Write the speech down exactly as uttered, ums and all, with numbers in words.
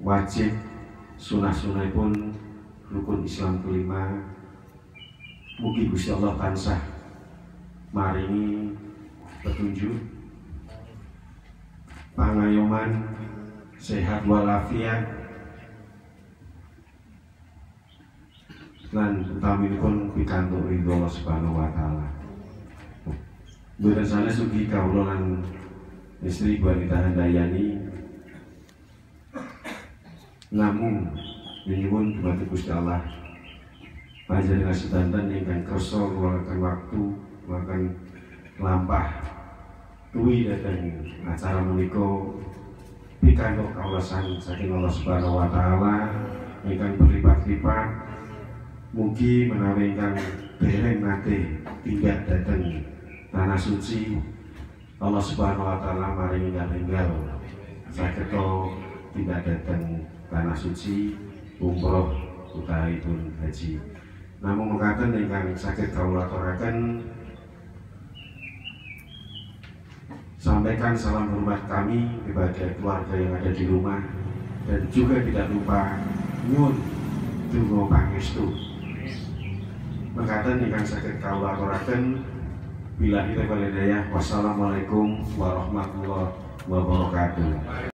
wajib sunah-sunah pun rukun Islam kelima. Mugi Gusti Allah tansah maringi petunjuk, pangayoman, sehat walafiat, lan utaminipun pikantuk ridho Allah Subhanahu wa taala. Mboten sanes ugi kawula lan istri wanita handayani namung nyuwun dumateng Gusti Allah panjenengan sedanten ingkang kersa luangkan waktu, luangkan lampah tuwi dhateng acara menika pikantuk kawulasan saking Allah Subhanahu wa taala ingkang berlipat-lipat. Mugi menawi ingkang dereng nate tindak dhateng tanah suci, Allah Subhanahu wa taala maringi enggal saged tindak dhateng tanah suci umroh utawi-pun haji. Namung mekaten ingkang saged kawula aturaken, sampaikan salam hormat kami kepada keluarga yang ada di rumah, dan juga tidak lupa nyuwun donga pangestu. Mekaten ingkang saged kawula aturaken, billahi taufiq wal hidayah. Wassalamualaikum warahmatullahi wabarakatuh.